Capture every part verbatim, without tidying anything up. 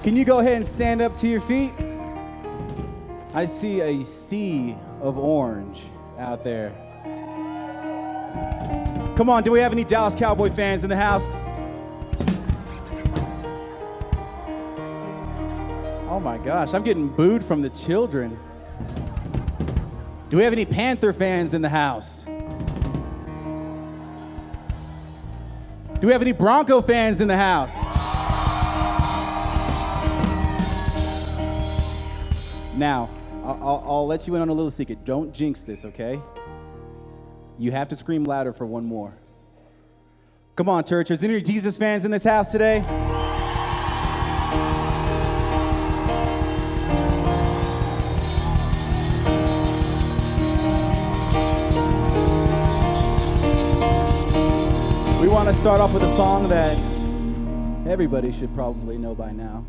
Can you go ahead and stand up to your feet? I see a sea of orange out there. Come on, do we have any Dallas Cowboy fans in the house? Oh my gosh, I'm getting booed from the children. Do we have any Panther fans in the house? Do we have any Bronco fans in the house? Now, I'll, I'll, I'll let you in on a little secret. Don't jinx this, okay? You have to scream louder for one more. Come on, church. Is there any Jesus fans in this house today? We want to start off with a song that everybody should probably know by now.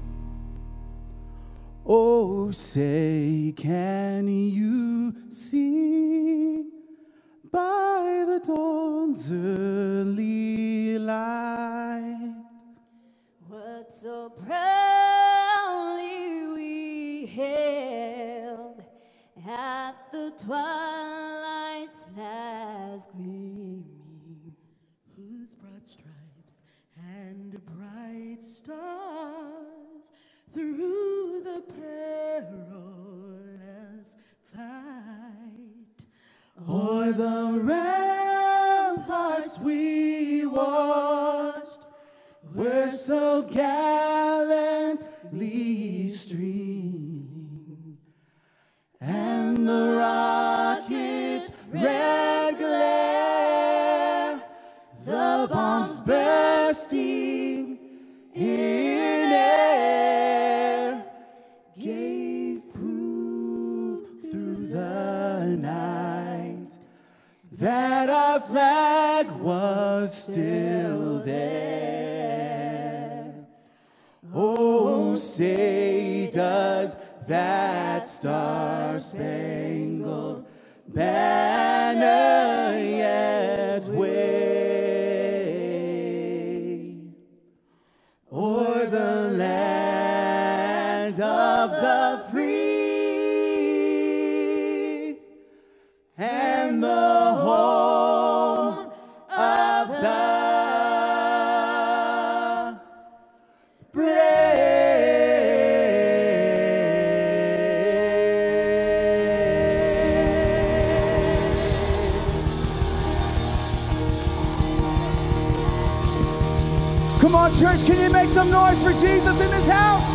Oh, say, can you see by the dawn's early light what so proudly we hailed at the twilight's last gleaming, whose broad stripes and bright stars through the perilous fight, o'er the ramparts we watched, were so gallantly streaming, and the rocket's red glare, the bombs bursting in air, gave proof through the night that our flag was still there. Oh, say does that star-spangled banner yet wave o'er the land of the free and the home of the brave. Come on, church, can you make some noise for Jesus in this house?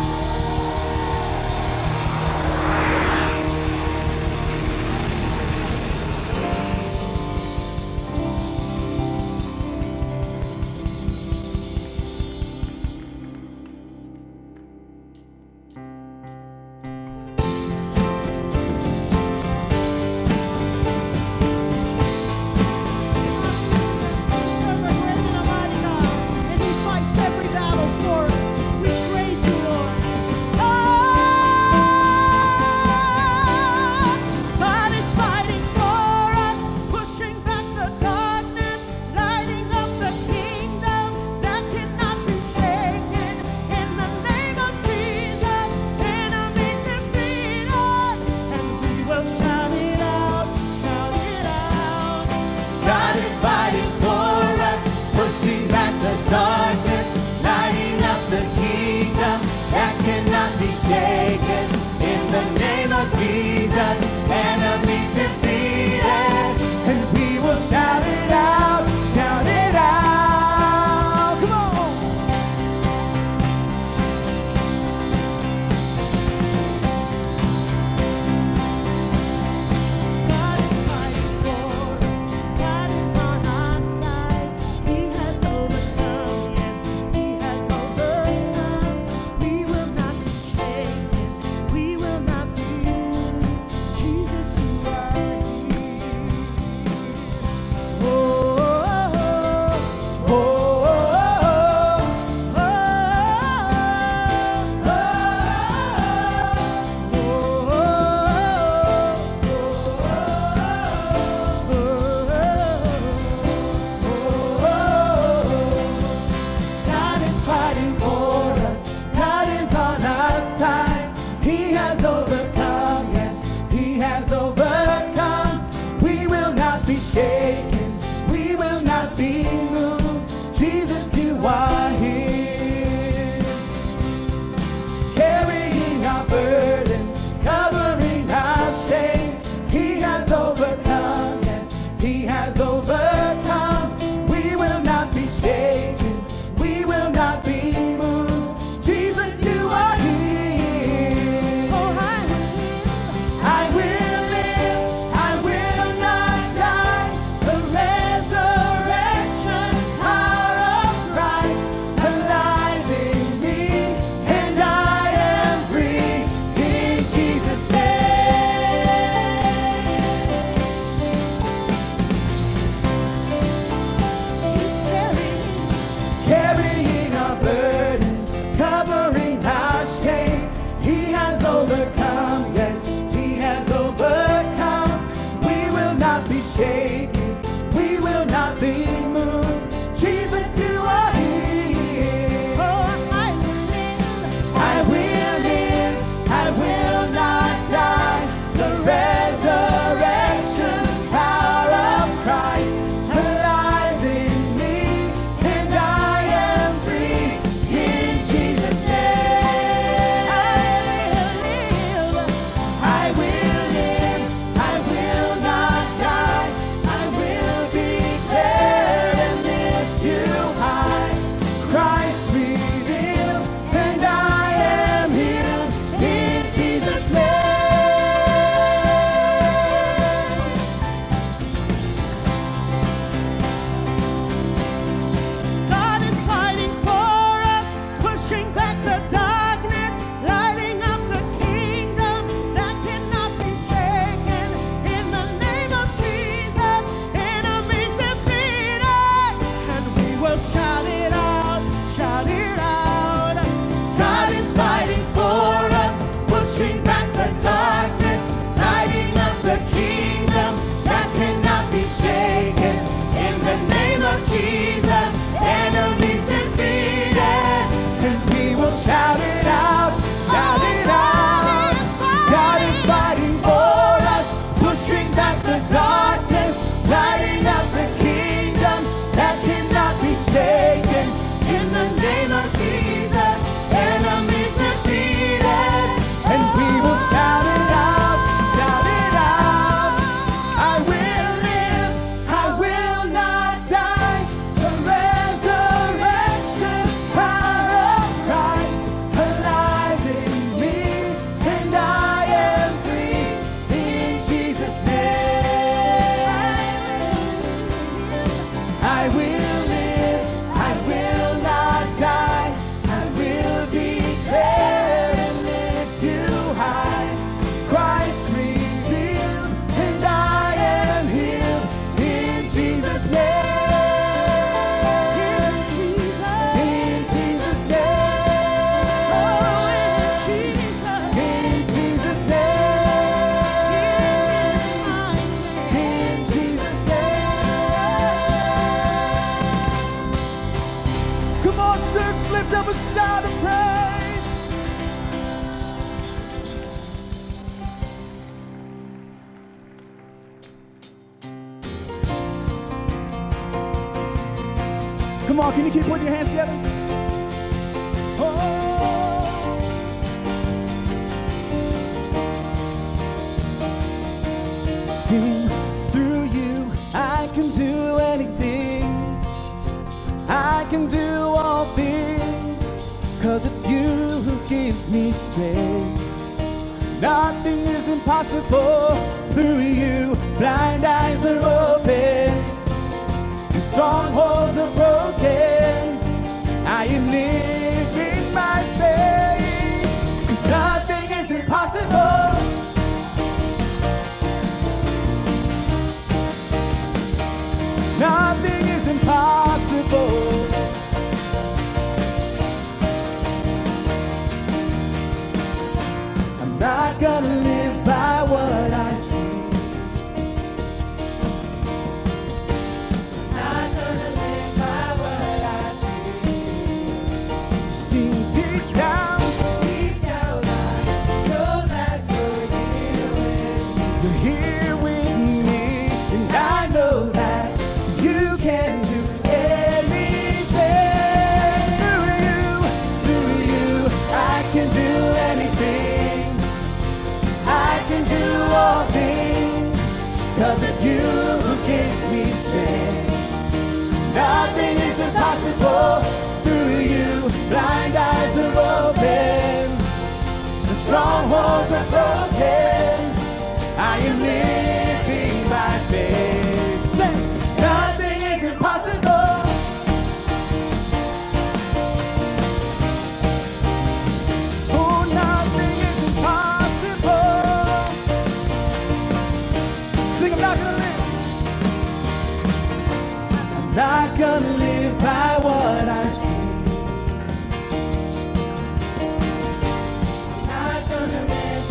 We will not be shaken. overcome. Yes, He has overcome. We will not be shaken. We will not be moved. Jesus, you are here. Oh, I will live. I will live. I will not die. The resurrection power of Christ alive in me, and I am free in Jesus' name. I will live. I will not die. I will declare and lift you high. Christ revealed, and I am healed in Jesus' name. God is fighting for us, pushing back the darkness, lighting up the kingdom that cannot be shaken. In the name of Jesus, enemies defeated, and we will shout it out, shout it out. God is fighting for us, pushing back the darkness, lighting up the kingdom that cannot be shaken. In the name of Jesus, enemies defeated, and we will shout it out, shout it out. God is fighting for us, pushing back the darkness, lighting up the kingdom that cannot be shaken. In the name of Jesus, enemies defeated, and we will shout it out, shout it out. I will live, I will not die. The resurrection power of Christ alive in me, and I am free in Jesus' name. I will live, I will not die. I will declare and lift you high. Christ revealed, and I am healed in Jesus' name. In Jesus' name. In Jesus' name. In Jesus' name. Come on, church, lift up a shout of praise. Come on, can you keep putting your hands together? Oh. Sing through you, I can do anything. I can do all things, 'cause it's you who gives me strength. Nothing is impossible through you. Blind eyes are open, the strongholds are broken. I am living by faith, 'cause nothing is impossible. Nothing is impossible. I'm not gonna live by what I see. Not gonna live by what I Sing deep down, deep down. I know that you're here with me. you're here with me, and I know that you can do anything. Through you, through you, I can do anything. I can do all things, 'cause it's you who gives me strength. Nothing is impossible through you. Blind eyes are open, the strongholds are broken. I am living by faith. Say, nothing is impossible. Oh, nothing is impossible. Sing, I'm not gonna live. I'm not gonna live by what I see. Not gonna live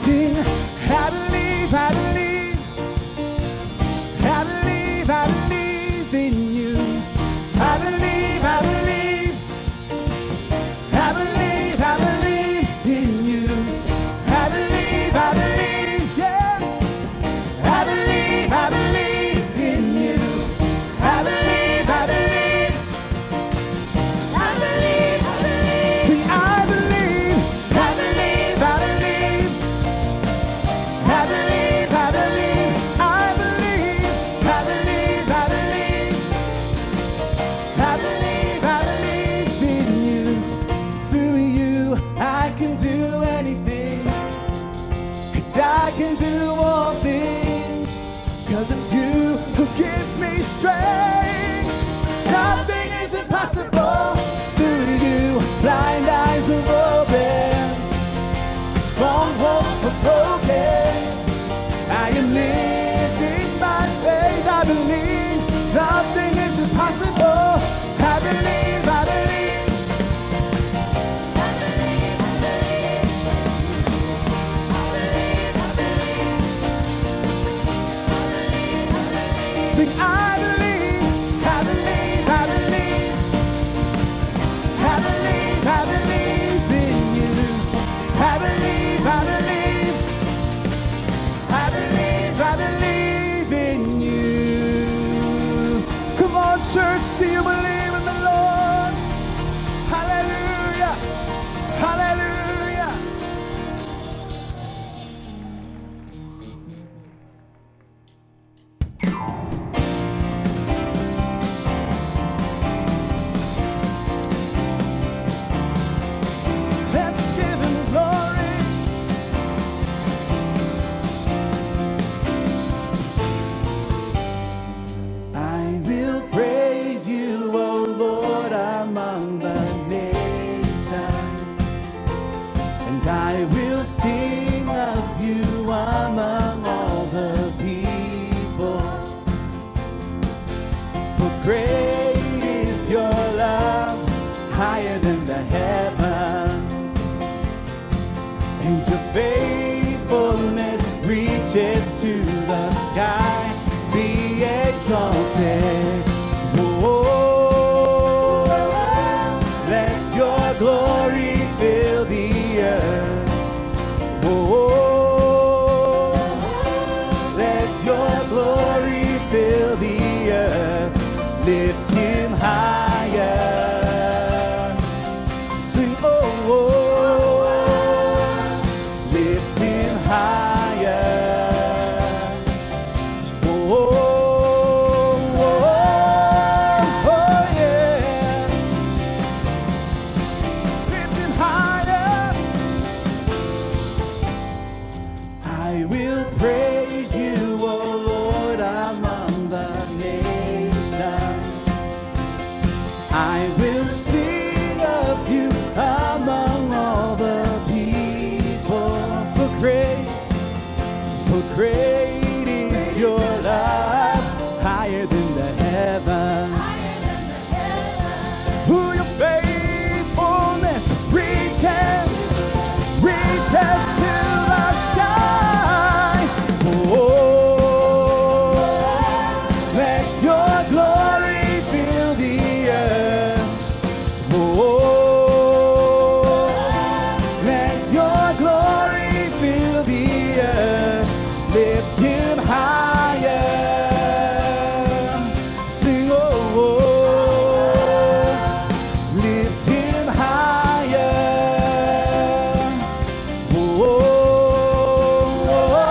Sing, I believe, I believe, I believe, I believe in you. I believe, I believe, I believe, I believe in you. I believe, I believe, yeah. I believe, I believe in you. I believe, I believe, I believe, I believe. Sing, I believe, I believe, I believe, I believe, I believe, I believe, I believe, I believe, I believe, I believe in you. Through you, I can do anything. And I can do all things. Cause it's you who gives me strength. Nothing is impossible. Through you, blind eyes are open. Strongholds are broken. I am living by faith. I believe nothing is impossible. I believe, I believe. I believe, I believe. I believe, I believe. Sing, I believe, I believe, I believe. I believe, I believe in you. I believe, I believe. I believe, I believe in you. Come on, church, do you believe in the Lord? Hallelujah, hallelujah. Let's give him glory. I will praise you, O Lord, among the nations, and I will sing of you among all the people. For great is your love, higher than the heavens, and your faithfulness reaches to the sky. Be exalted. Oh, let your glory fill the earth. Oh, let your glory fill the earth. Lift him higher. Sing, oh, oh, lift him higher. Oh, oh, oh, oh, yeah. Lift him higher. I will praise you, O Lord, among the nations. I will sing of you among all the people. For great, for great is your love, higher than the heavens. Who your faithfulness reaches, reaches to the sky. Oh, let your glory fill the earth. Oh, let your glory fill the earth. Lift him higher. Sing, oh, oh, lift him higher. Oh, oh,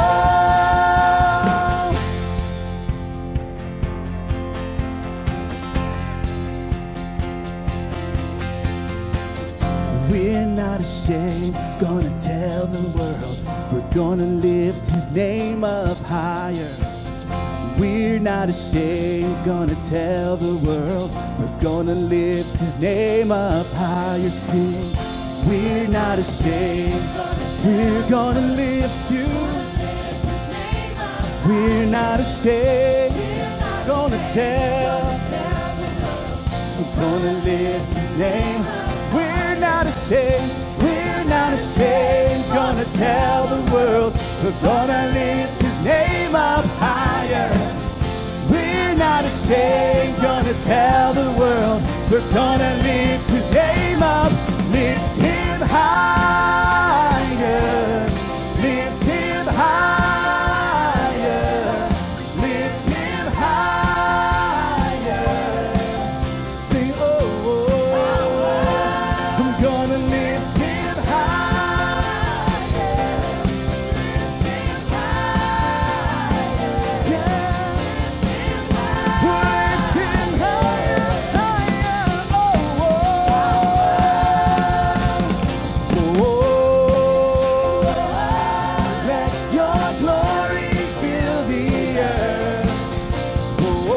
oh. We're not ashamed, gonna tell the world. We're gonna lift his name up higher. We're not ashamed, gonna tell the world. We're gonna lift his name up higher. Sing, we're not ashamed, we're gonna lift you. We're not ashamed, gonna tell. We're gonna lift his name. We're not ashamed, we're not ashamed, gonna tell the world. world. We're gonna lift his name up higher. We're not ashamed, gonna tell the world. We're gonna lift his name up, lift him higher, lift him higher, lift him higher. Sing, oh, oh, oh. I'm gonna lift him higher, lift him higher, yeah. Lift him higher, higher, oh, oh, oh, oh. Let your glory fill the earth. Oh,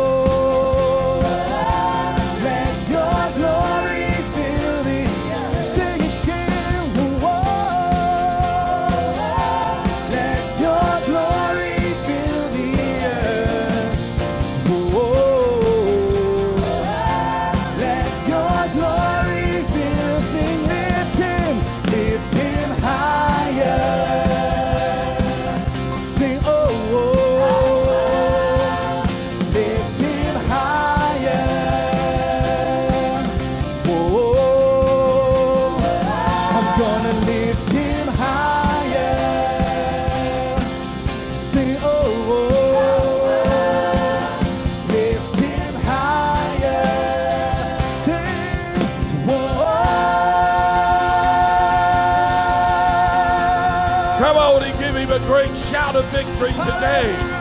let your glory fill the earth. Sing it again. Oh, let your glory fill the earth. Oh, let your glory fill. Sing, lift him, lift him higher. Sing, oh, oh, lift him higher. Oh, I'm gonna lift him higher. Sing, oh, oh, lift him higher. Sing, whoa. Come on and give him a great shout of victory today.